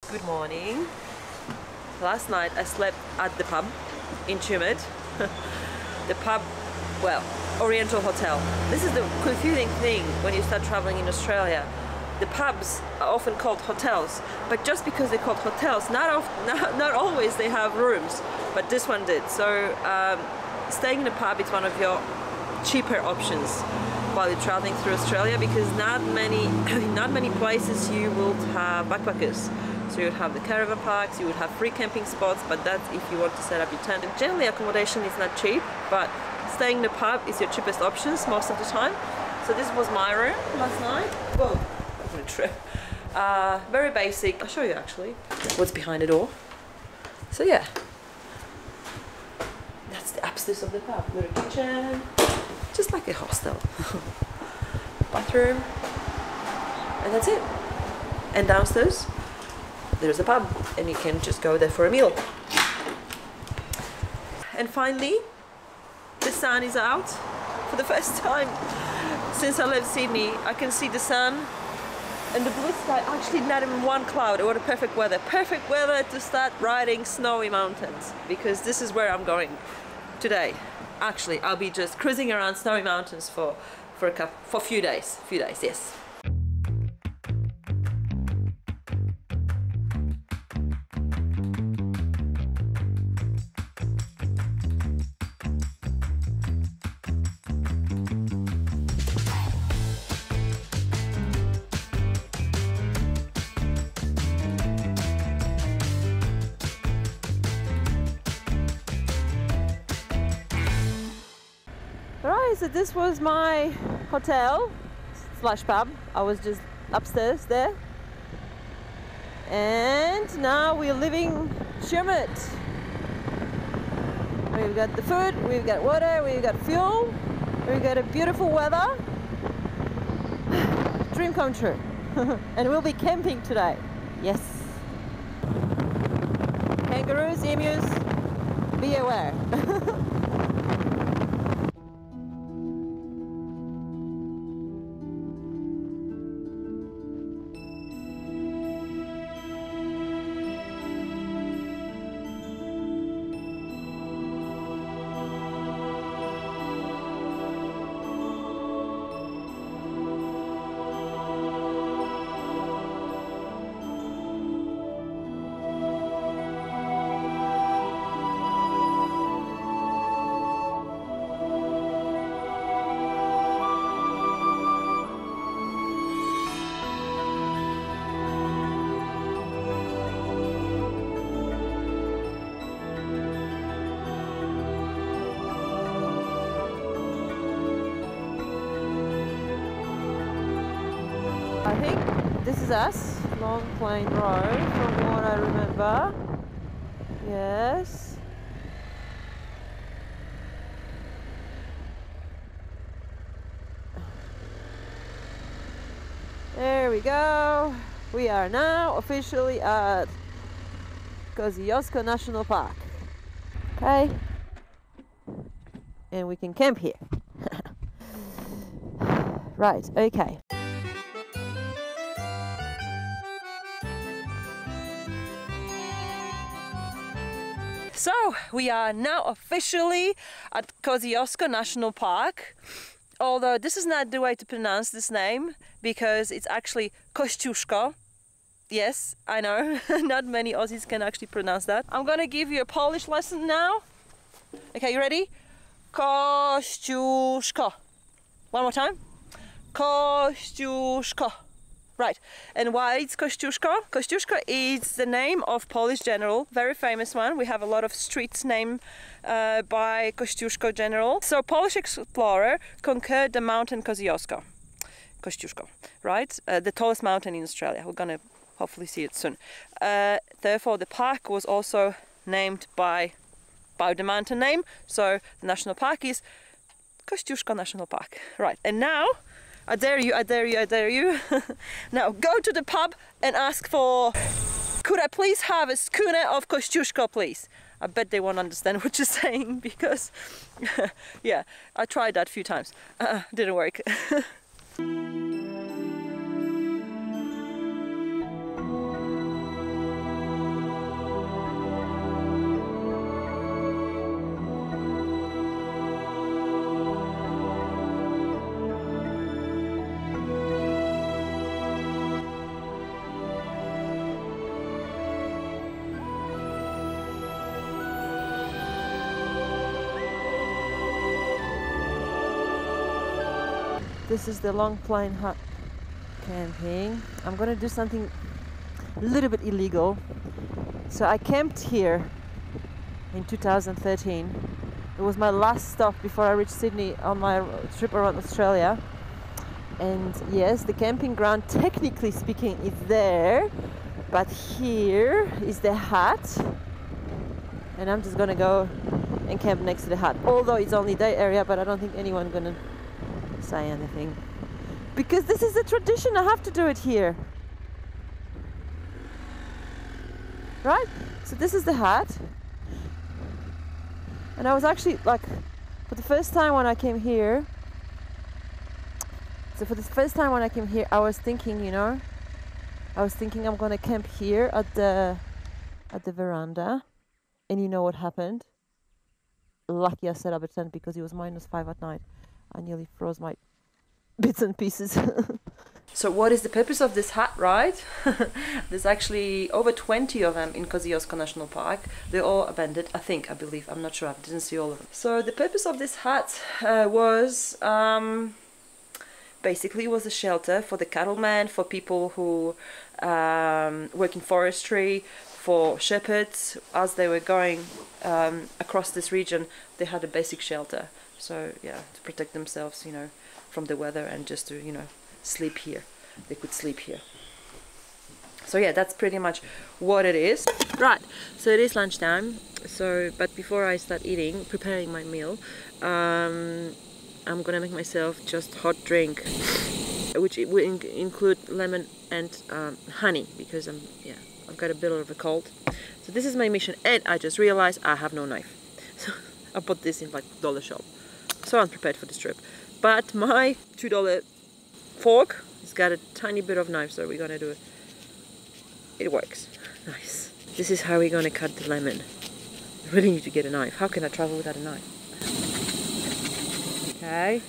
Good morning. Last night I slept at the pub in Tumut. The pub, well, Oriental Hotel. This is the confusing thing when you start traveling in Australia. The pubs are often called hotels, but just because they're called hotels, not always they have rooms, but this one did. So staying in a pub is one of your cheaper options while you're traveling through Australia, because not many places you will have backpackers. So you would have the caravan parks, you would have free camping spots, but that's if you want to set up your tent. And generally accommodation is not cheap, but staying in the pub is your cheapest options most of the time. So this was my room last night. Whoa, I'm gonna trip. Very basic. I'll show you actually what's behind the door. So yeah, that's the upstairs of the pub. Little kitchen, just like a hostel. Bathroom, and that's it. And downstairs there's a pub, and you can just go there for a meal. And finally, the sun is out for the first time since I left Sydney. I can see the sun and the blue sky. Actually, not even one cloud. What a perfect weather! Perfect weather to start riding snowy mountains, because this is where I'm going today. Actually, I'll be just cruising around snowy mountains for a few days. Yes. Alright, so this was my hotel / pub. I was just upstairs there. And now we're leaving Tumut. We've got the food, we've got water, we've got fuel, we've got a beautiful weather. Dream come true. And we'll be camping today. Yes. Kangaroos, emus, be aware. I think this is us, Long Plain Road, from what I remember. Yes. There we go. We are now officially at Kosciuszko National Park. Okay. And we can camp here. Right, okay. So we are now officially at Kosciuszko National Park, although this is not the way to pronounce this name, because it's actually Kosciuszko. Yes, I know, not many Aussies can actually pronounce that. I'm gonna give you a Polish lesson now. Okay, you ready? Kosciuszko. One more time. Kosciuszko. Right, and why it's Kosciuszko? Kosciuszko is the name of Polish general, very famous one. We have a lot of streets named by Kosciuszko general. So Polish explorer conquered the mountain Kosciuszko, right? The tallest mountain in Australia. We're gonna hopefully see it soon. Therefore, the park was also named by the mountain name. So the national park is Kosciuszko National Park. Right, and now I dare you. Now go to the pub and ask for, could I please have a schooner of Kosciuszko, please? I bet they won't understand what you're saying, because yeah, I tried that a few times. Didn't work. This is the Long Plain Hut camping. I'm gonna do something a little bit illegal. So I camped here in 2013. It was my last stop before I reached Sydney on my trip around Australia. And yes, the camping ground, technically speaking, is there, but here is the hut, and I'm just gonna go and camp next to the hut. Although it's only day area, but I don't think anyone's gonna say anything, because this is a tradition. I have to do it here, right? So this is the hut, and I was actually like, for the first time when I came here. So for the first time when I came here, I was thinking, you know, I'm gonna camp here at the veranda, and you know what happened? Lucky I set up a tent because it was -5 at night. I nearly froze my bits and pieces. So what is the purpose of this hut, right? There's actually over 20 of them in Kosciuszko National Park. They're all abandoned, I believe. I'm not sure. I didn't see all of them. So the purpose of this hut was basically it was a shelter for the cattlemen, for people who work in forestry, for shepherds. As they were going across this region, they had a basic shelter. So yeah, to protect themselves, you know, from the weather, and just to, you know, sleep here. They could sleep here. So yeah, that's pretty much what it is. Right, so it is lunchtime. So, but before I start eating, preparing my meal, I'm gonna make myself just hot drink, which it will include lemon and honey, because I've got a bit of a cold. So this is my mission, and I just realized I have no knife. So I bought this in like dollar shop. So unprepared for this trip. But my $2 fork has got a tiny bit of knife, so we're gonna do it. It works. Nice. This is how we're gonna cut the lemon. I really need to get a knife. How can I travel without a knife? Okay.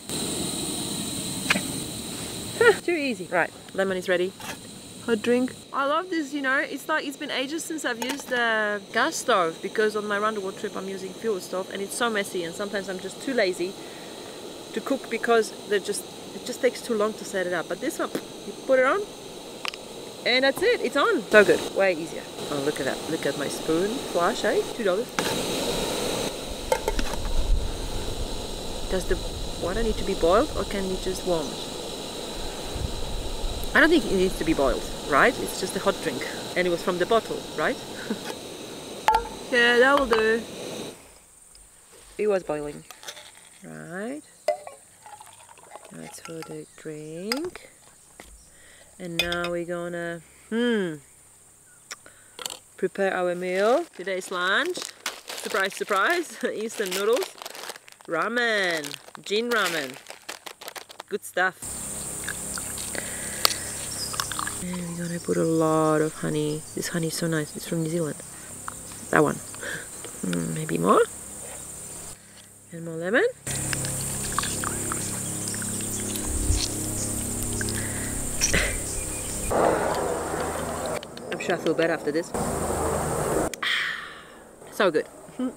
Too easy. Right, lemon is ready. Hot drink. I love this, you know, it's like it's been ages since I've used the gas stove, because on my round-the-world trip I'm using fuel stove, and it's so messy, and sometimes I'm just too lazy to cook because it just takes too long to set it up. But this one, you put it on, and that's it. It's on. So good. Way easier. Oh, look at that. Look at my spoon. Flash, eh? $2. Does the water need to be boiled, or can you just warm it? I don't think it needs to be boiled, right? It's just a hot drink. And it was from the bottle, right? Yeah, that will do. It was boiling. Right. That's for the drink. And now we're gonna prepare our meal. Today's lunch. Surprise, surprise. Instant noodles. Ramen. Gin ramen. Good stuff. And we're gonna put a lot of honey. This honey is so nice. It's from New Zealand. That one. Maybe more. And more lemon. I'm sure I feel better after this. So good.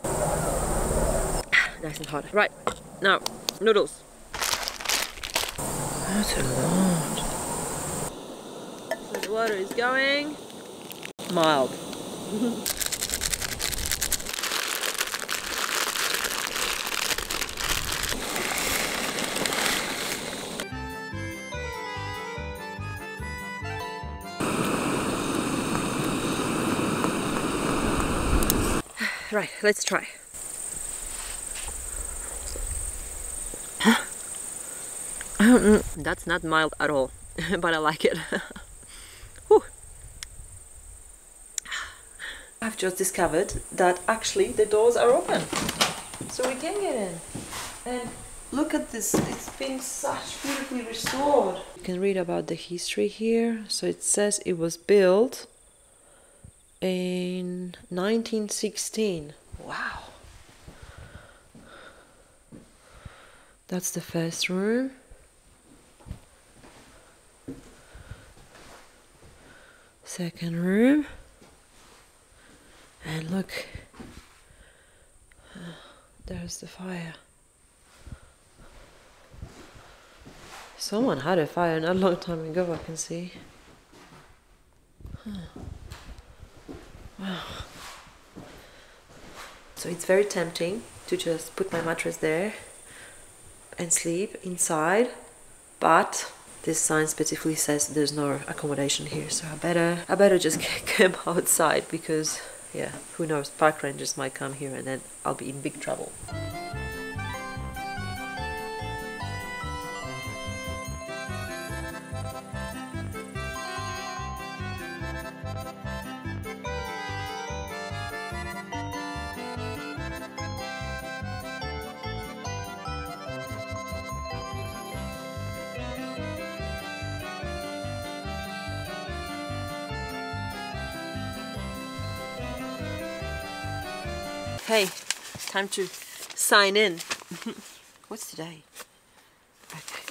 Nice and hot. Right, now, noodles. That's a lot. So the water is going mild. Right, let's try. That's not mild at all, but I like it. I've just discovered that actually the doors are open, so we can get in. And look at this, it's been such beautifully restored. You can read about the history here. So it says it was built in 1916. Wow. That's the first room. Second room. And look, there's the fire. Someone had a fire not a long time ago, I can see. Wow. So it's very tempting to just put my mattress there and sleep inside, but this sign specifically says there's no accommodation here, so I better just camp outside, because yeah, who knows, park rangers might come here and then I'll be in big trouble. Hey, time to sign in. What's today? Okay.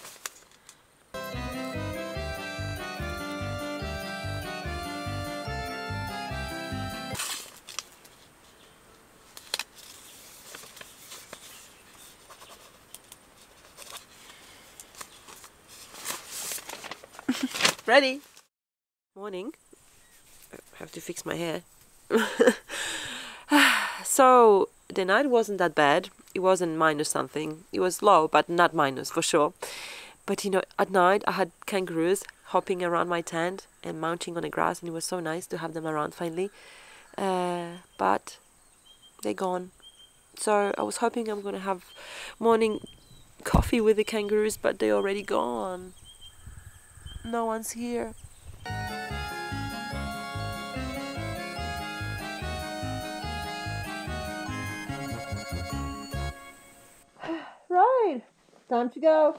Ready? Morning. I have to fix my hair. So the night wasn't that bad. It wasn't minus something. It was low, but not minus for sure. But you know, at night I had kangaroos hopping around my tent and mounting on the grass, and it was so nice to have them around finally. But they're gone. So I was hoping I'm gonna have morning coffee with the kangaroos, but they're already gone. No one's here. Right, time to go.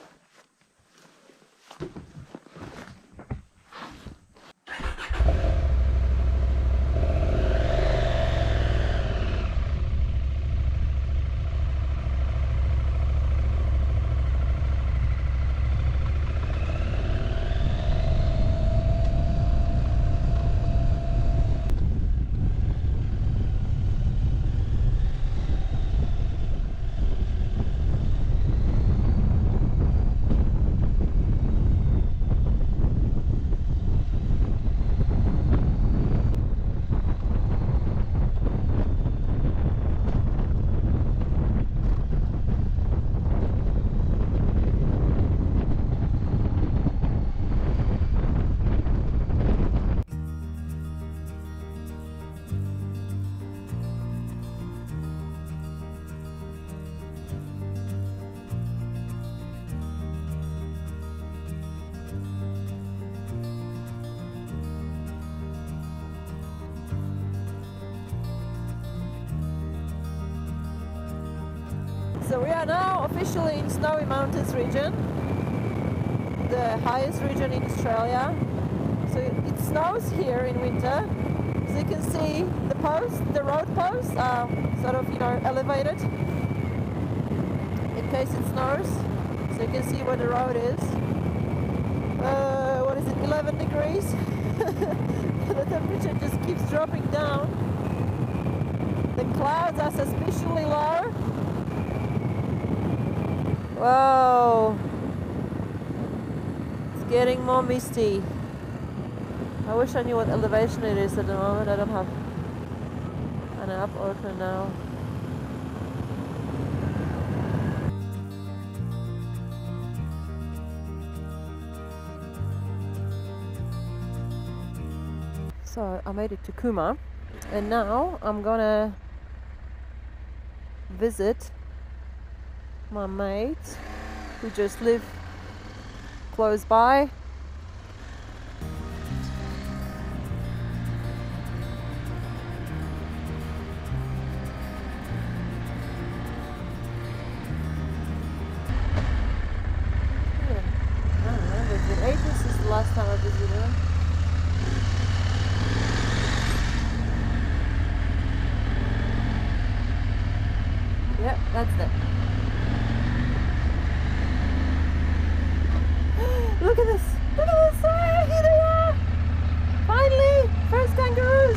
So we are now officially in Snowy Mountains region, the highest region in Australia. So it snows here in winter. So you can see the road posts are sort of, you know, elevated in case it snows. So you can see where the road is. What is it, 11 degrees? The temperature just keeps dropping down. The clouds are suspiciously low. Whoa, it's getting more misty. I wish I knew what elevation it is at the moment. I don't have an app open now. So I made it to Cooma, and now I'm gonna visit my mates who just live close by. I don't remember, it's been ages since the last time I visited them. Yep, that's it. Look at this! Look at this! Oh, here they are! Finally! First kangaroos!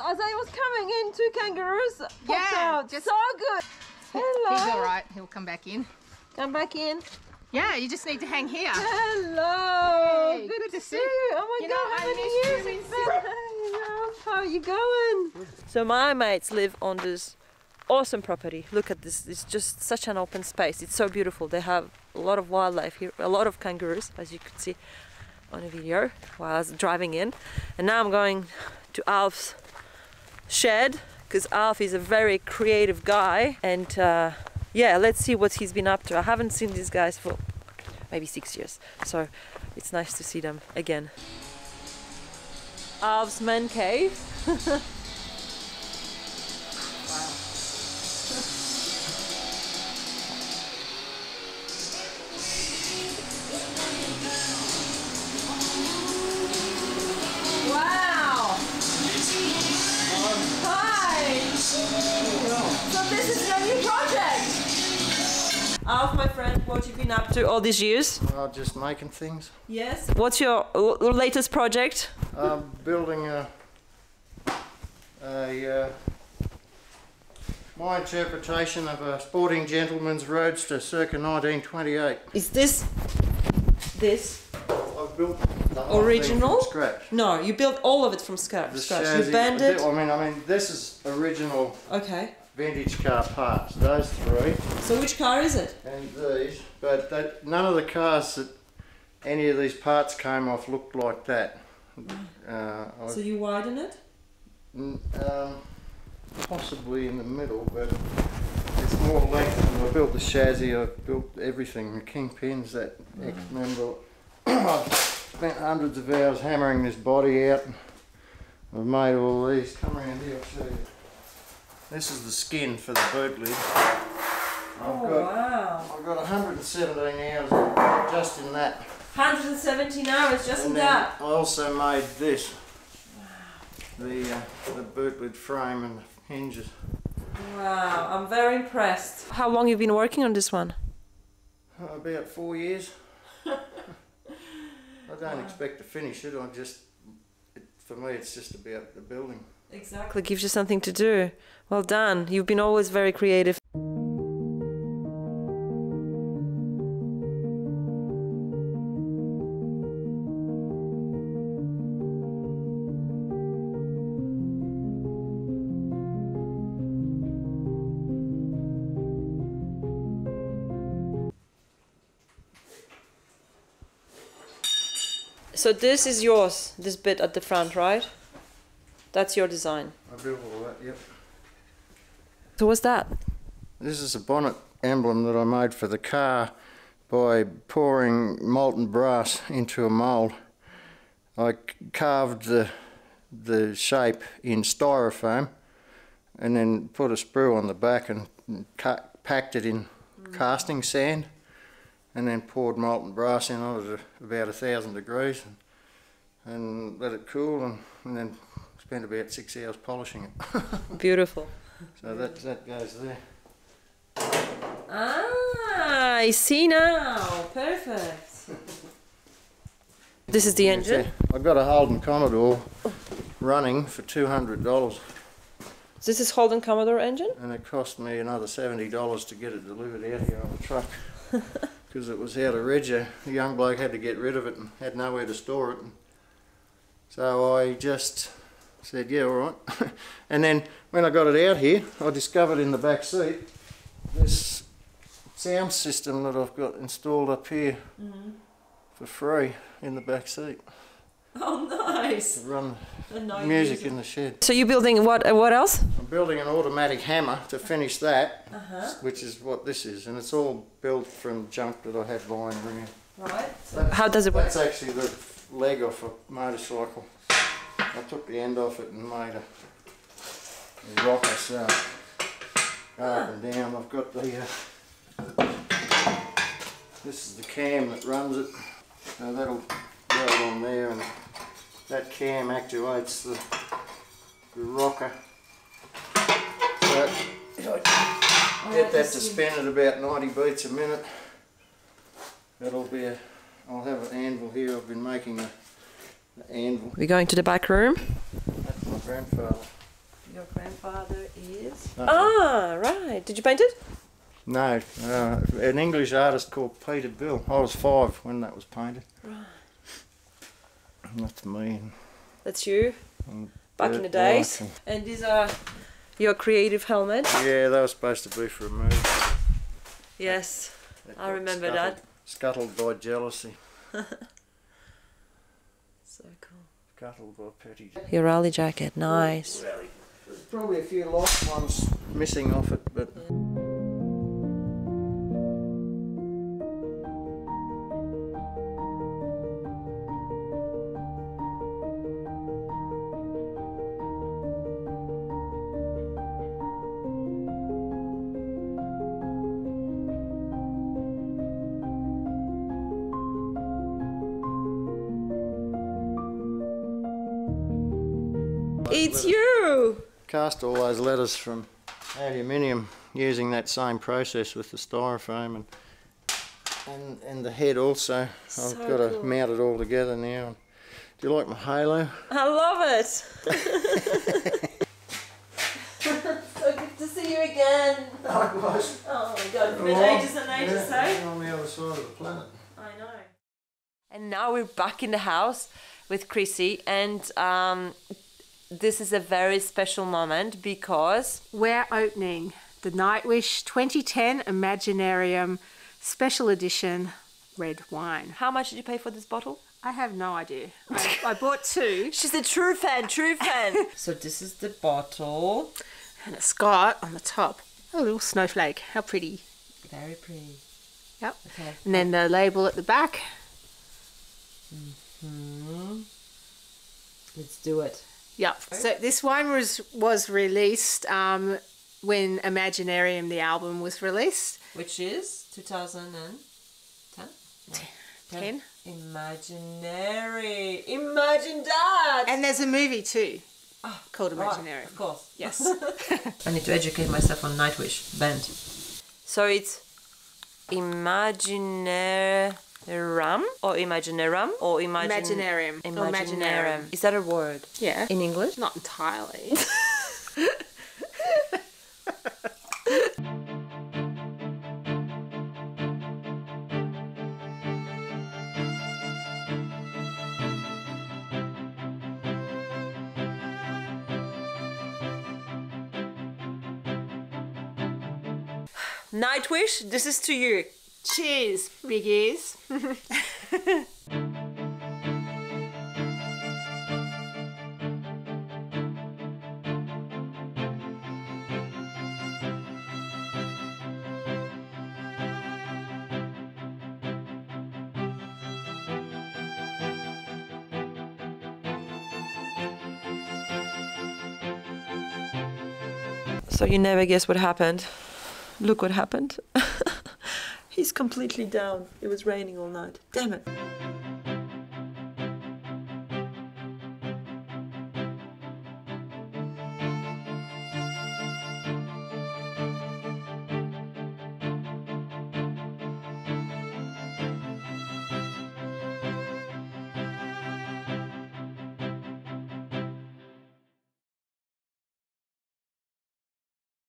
as I was coming in, 2 kangaroos popped out. Just, so good. Hello. He's all right. He'll come back in. Come back in. Yeah, you just need to hang here. Hello. Hey, good to see you. Oh my God, how many years it's been? Hey, how are you going? So my mates live on this awesome property. Look at this. It's just such an open space. It's so beautiful. They have a lot of wildlife here, a lot of kangaroos, as you could see on a video while I was driving in. And now I'm going to Alf's shed because Alf is a very creative guy, and yeah, let's see what he's been up to. I haven't seen these guys for maybe 6 years, so it's nice to see them again. Alf's man cave. Wow! Hi! So this is your new project? Alf, my friend, what have you been up to all these years? Just making things. Yes. What's your latest project? Building my interpretation of a sporting gentleman's roadster circa 1928. Is this? I've built the whole original? thing from scratch. No, you built all of it from scratch. You bend it. I mean, this is original. Okay. Vintage car parts. Those 3. So which car is it? And these, but none of the cars that any of these parts came off looked like that. So you widen it? Possibly in the middle, but it's more length. I built the chassis, I built everything, the kingpins, that X-member. I've spent hundreds of hours hammering this body out. I've made all these. Come around here, I'll show you. This is the skin for the boot lid. Wow. I've got 117 hours just in that. 117 hours just in and that? I also made this. The boot lid frame and the hinges. Wow, I'm very impressed. How long have you been working on this one? About 4 years. I don't expect to finish it. For me, it's just about the building. Exactly, gives you something to do. Well done. You've been always very creative. So this is yours, this bit at the front, right? That's your design. I built all that, yep. So what's that? This is a bonnet emblem that I made for the car by pouring molten brass into a mould. I carved the shape in styrofoam and then put a sprue on the back and packed it in casting sand, and then poured molten brass in on it at about 1,000 degrees and let it cool, and then spent about 6 hours polishing it. Beautiful. So that goes there. Ah, I see now. Perfect. This is the engine? I've got a Holden Commodore running for $200. This is Holden Commodore engine? And it cost me another $70 to get it delivered out here on the truck. Because it was out of Reggio. The young bloke had to get rid of it and had nowhere to store it. So I just said, yeah, all right. And then when I got it out here, I discovered in the back seat this sound system that I've got installed up here for free in the back seat. Oh, nice. To run music in the shed. So you're building what else? I'm building an automatic hammer to finish that, which is what this is, and it's all built from junk that I had lying around. Right. So how does it work? That's actually the leg off a motorcycle. I took the end off it and made a rocker, so up and down. I've got the this is the cam that runs it. So that'll go on there, and that cam actuates the rocker. So if I get that to spin at about 90 beats a minute, that'll be I'll have an anvil here. I've been making an anvil. We're going to the back room. That's my grandfather. Your grandfather is... right. Did you paint it? No, an English artist called Peter Bill. I was 5 when that was painted. Right. That's me. That's you? Back in the days? And these are your creative helmets? Yeah, they were supposed to be for a movie. Yes, I remember that. Scuttled by jealousy. So cool. Scuttled by petty. Your rally jacket, nice. There's probably a few lost ones missing off it, but... It's you! Cast all those letters from aluminium using that same process with the styrofoam and the head also. So I've got to cool. mount it all together now. Do you like my halo? I love it! So good to see you again! Likewise. Oh my god, it's been ages and ages, eh? On the other side of the planet. I know. And now we're back in the house with Chrissie, and this is a very special moment because We're opening the Nightwish 2010 Imaginarium Special Edition red wine. how much did you pay for this bottle? I have no idea. I bought 2. She's a true fan, true fan. So this is the bottle. And it's got on the top a little snowflake. How pretty. Very pretty. Yep. Okay. And then the label at the back. Let's do it. Yep. So this wine was released when Imaginarium, the album, was released. Which is 2010? 10. Imaginary. Imagine that! And there's a movie too called Right, Imaginarium. of course. Yes. I need to educate myself on Nightwish band. So it's Imaginarium or Imaginarum or Imaginarium. Or Imaginarium. Is that a word? Yeah. In English? Not entirely. Nightwish, this is to you. Cheers, big ears. So you never guess what happened. Look what happened. He's completely down. It was raining all night. Damn it.